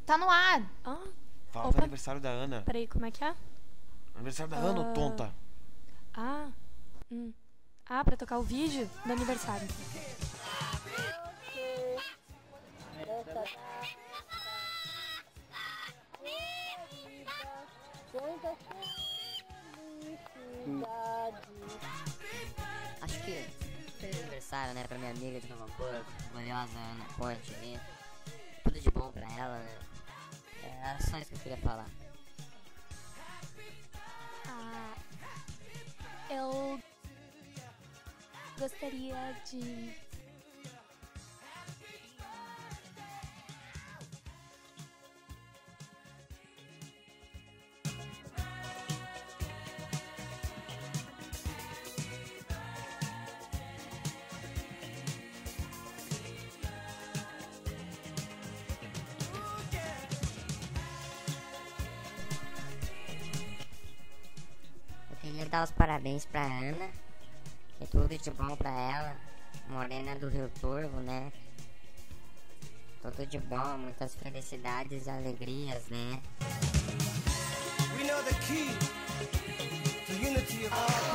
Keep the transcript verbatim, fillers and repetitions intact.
Tá no ar. Ah, Fala do opa. aniversário da Ana. Peraí, como é que é? Aniversário da Ana, ô Ah. tonta. Ah, hum. Ah, pra tocar o vídeo do aniversário. Acho que feliz aniversário, né, pra minha amiga de Nova Hamburgo, gloriosa Ana Ponte, né? Tudo de bom pra ela, né? É só isso que eu queria falar. Ah, eu gostaria de... Eu queria dar os parabéns pra Ana, e tudo de bom pra ela, morena do Rio Turvo, né? Tudo de bom, muitas felicidades e alegrias, né? We know the key to unity of all.